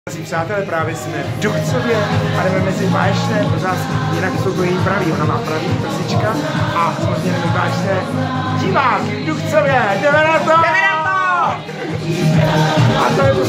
Přátelé, právě jsme v Duchcově a jdeme mezi báječné pořádky, jinak jsou to její praví, ona má pravý prsička a samozřejmě jdeme báječné diváky v Duchcově, jdeme na to! Jdeme na to! A to je to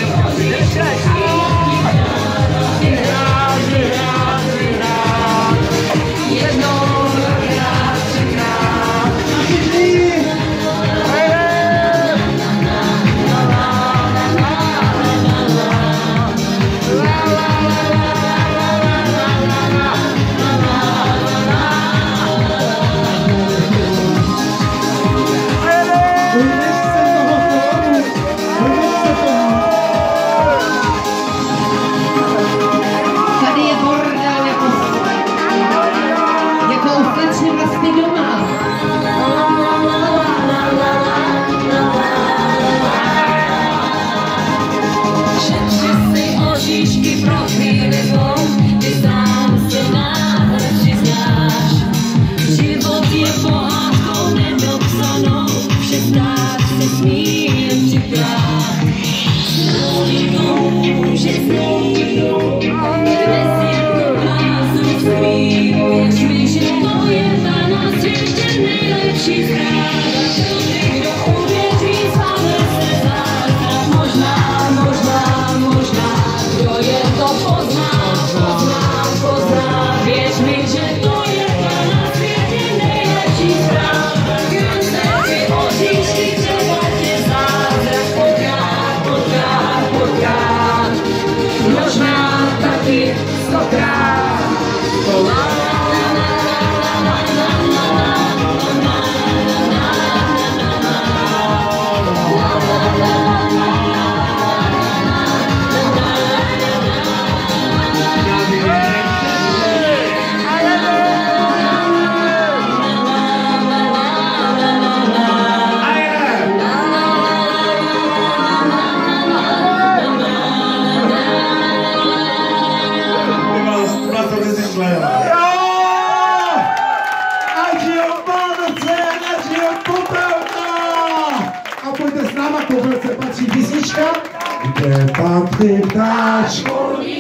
Kde patří ptáčku?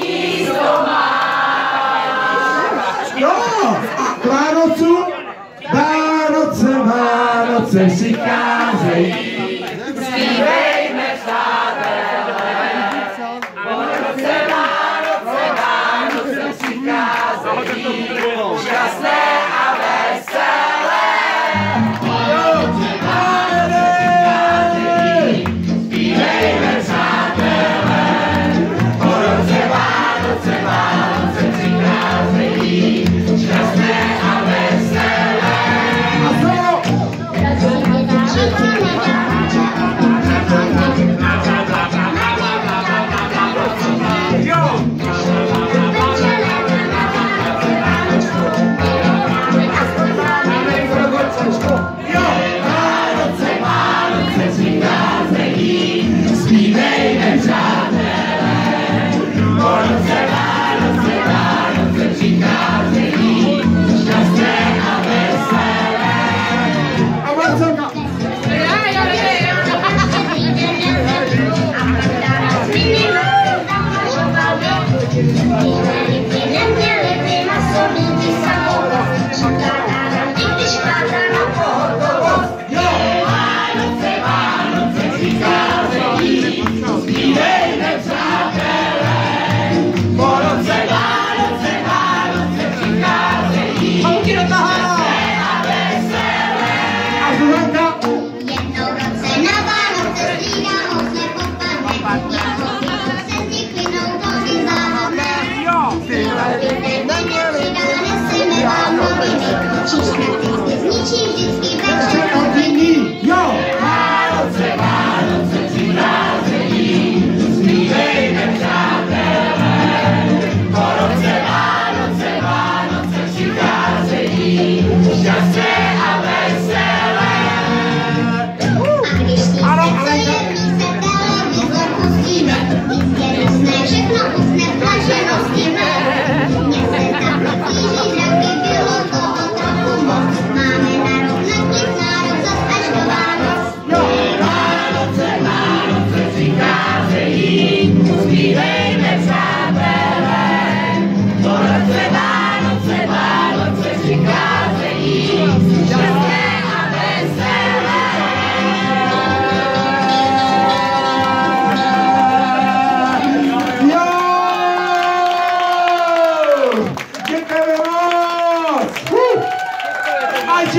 Jo, a Vánoce přicházejí. Zpívejme, přátelé, Vánoce přicházejí. Šťastné a veselé. Zpívejme, přátelé, po roce Vánoce přicházejí. Šťastné a veselé.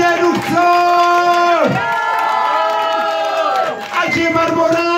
Duchco! Ať je Barbora